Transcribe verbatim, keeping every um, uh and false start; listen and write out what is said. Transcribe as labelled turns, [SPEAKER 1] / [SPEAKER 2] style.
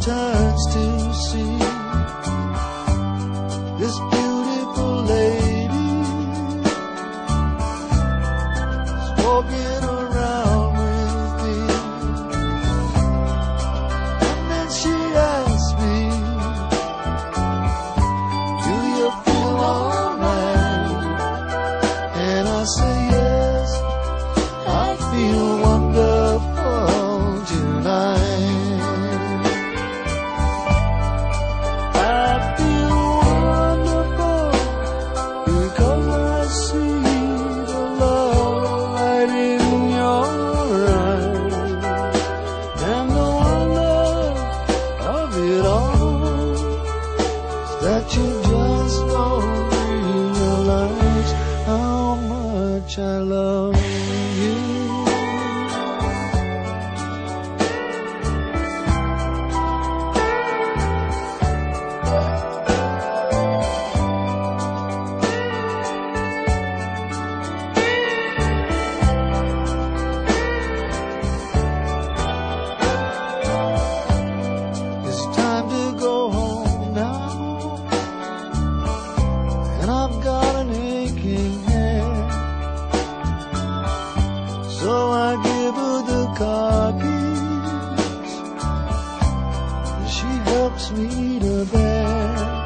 [SPEAKER 1] turns to see this beautiful lady is walking around with me. And then she asks me, do you feel alright? And I say yes, I feel wonderful tonight. That you just don't realize how much I love you. It's time to go home now, and I've got an aching head, so I give her the car keys, and she helps me to bed.